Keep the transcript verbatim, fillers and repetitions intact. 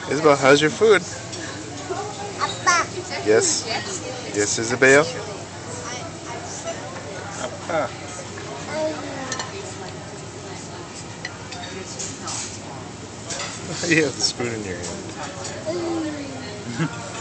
Isabel, how's your food? Apa. Yes. Yes, Isabel. Apa. You have the spoon in your hand.